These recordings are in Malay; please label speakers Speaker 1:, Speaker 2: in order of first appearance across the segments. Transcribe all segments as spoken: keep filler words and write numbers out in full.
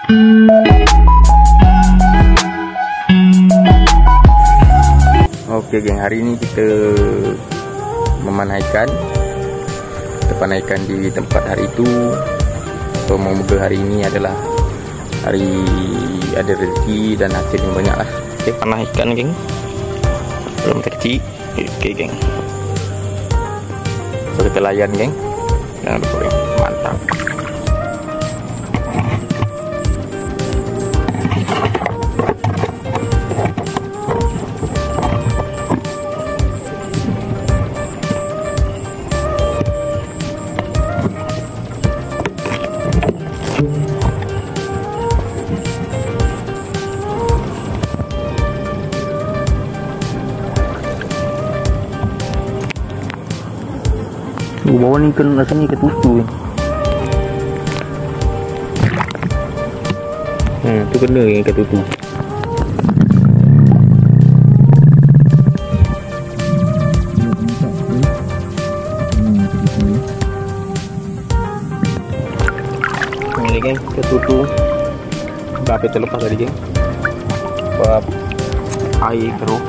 Speaker 1: Oke geng, hari ini kita memanah ikan. Kita panah ikan di tempat hari itu. So semoga hari ini adalah hari ada rezeki dan hasil yang banyak lah. Oke, panah ikan geng, belum kecil. Oke geng, so kita layan geng. Jangan lupa geng, mantap.
Speaker 2: Gua bawa ni kan rasanya ikan tutu.
Speaker 1: Hmm, tu kena ikan tutu. Ini geng, ikan tutu. Berapa terlepas tadi geng? Sebab air keruh.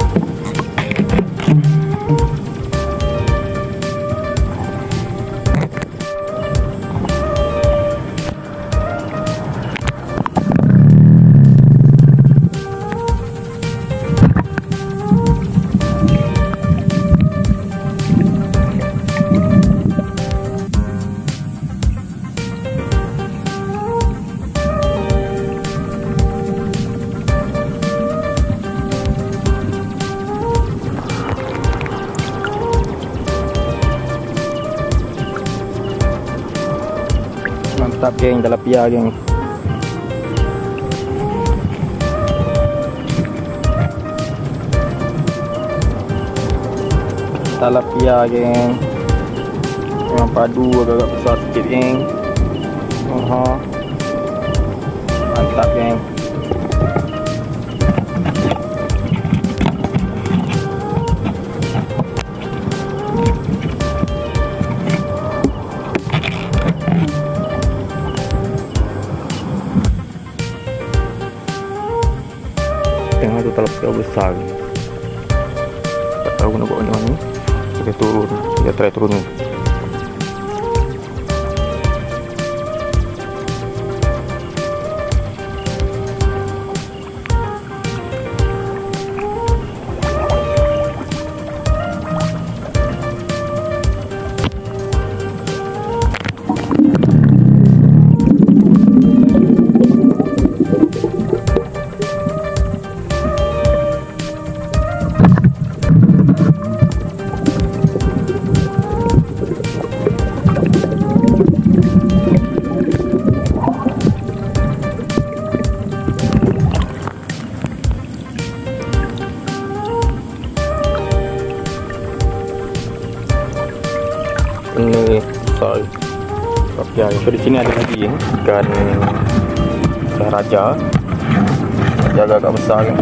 Speaker 1: Mantap geng, tilapia geng. Tilapia geng. Memang padu, agak-agak besar sikit geng. Oha. Mantap geng. Tengah tu tilapia besar. Tak tahu nak buat macam mana. Kita turun, kita try turun ni. Ini sorry, tilapia. So di sini ada lagi ya, ikan ikan raja, raja agak besar kan.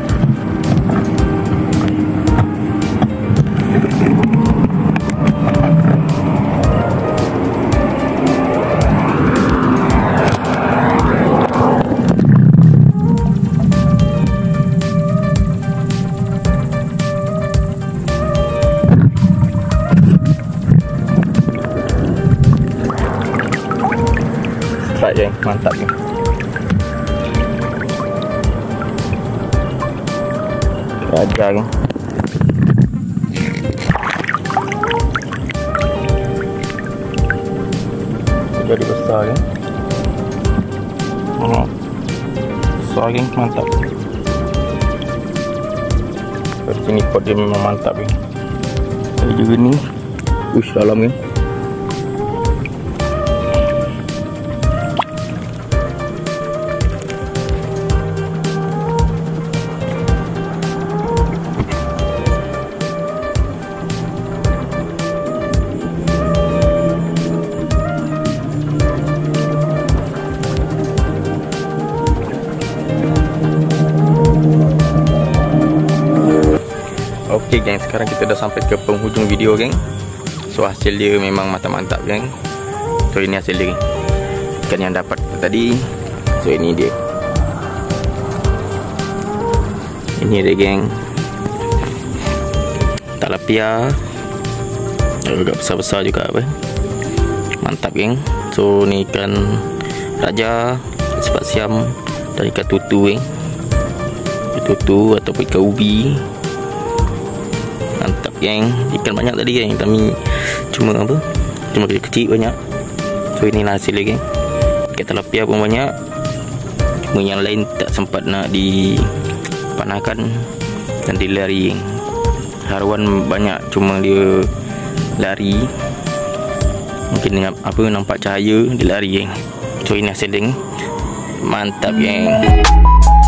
Speaker 1: Geng, mantap geng. Raja geng. Jadi besar geng. Oh, besar geng, mantap. Dari sini pot dia memang mantap geng. Ada juga ni. Ush, dalam geng. Oke geng, sekarang kita dah sampai ke penghujung video geng. So hasil dia memang mantap-mantap geng. So ini hasil dia geng, ikan yang dapat tadi. So ini dia. Ini dia geng. Tilapia agak besar-besar juga apa. Mantap geng. So ni ikan raja, sepat siam dan ikan tutu geng. Ikan tutu ataupun ikan ubi. Mantap geng. Ikan banyak tadi geng, tapi cuma apa? Cuma kecil-kecil banyak. So inilah hasilnya geng. Ikan tilapia pun banyak. Cuma yang lain tak sempat nak dipanahkan dan dilari geng. Haruan banyak, cuma dia lari. Mungkin apa nampak cahaya dia lari geng. So ini hasil geng. Mantap geng.